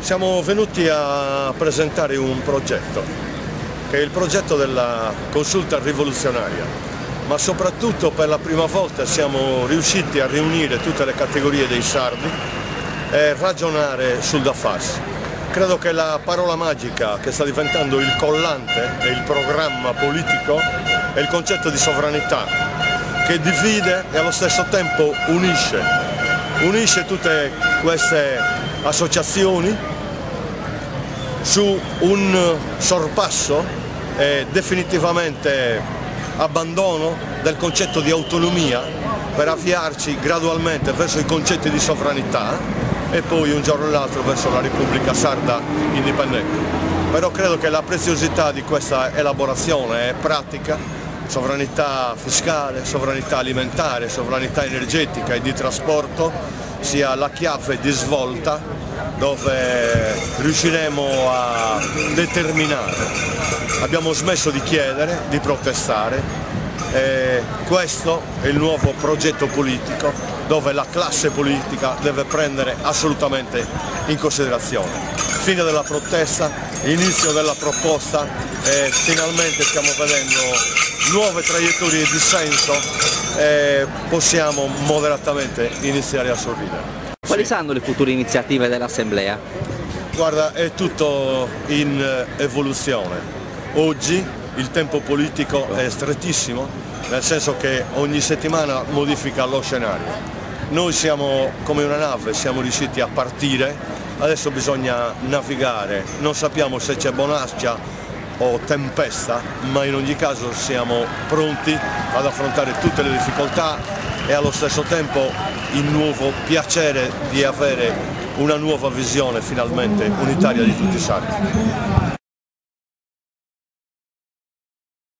Siamo venuti a presentare un progetto, che è il progetto della consulta rivoluzionaria, ma soprattutto per la prima volta siamo riusciti a riunire tutte le categorie dei sardi e ragionare sul da farsi. Credo che la parola magica che sta diventando il collante e il programma politico è il concetto di sovranità, che divide e allo stesso tempo unisce tutte queste associazioni su un sorpasso e definitivamente abbandono del concetto di autonomia per avviarci gradualmente verso i concetti di sovranità e poi un giorno o l'altro verso la Repubblica Sarda indipendente. Però credo che la preziosità di questa elaborazione è pratica: sovranità fiscale, sovranità alimentare, sovranità energetica e di trasporto sia la chiave di svolta dove riusciremo a determinare. Abbiamo smesso di chiedere, di protestare, e questo è il nuovo progetto politico dove la classe politica deve prendere assolutamente in considerazione. Fine della protesta, inizio della proposta e finalmente stiamo vedendo nuove traiettorie di senso e possiamo moderatamente iniziare a sorridere. Quali saranno le future iniziative dell'Assemblea? Guarda, è tutto in evoluzione. Oggi il tempo politico è strettissimo, nel senso che ogni settimana modifica lo scenario. Noi siamo come una nave, siamo riusciti a partire, adesso bisogna navigare, non sappiamo se c'è bonaccia o tempesta, ma in ogni caso siamo pronti ad affrontare tutte le difficoltà e allo stesso tempo il nuovo piacere di avere una nuova visione finalmente unitaria di tutti i sardi.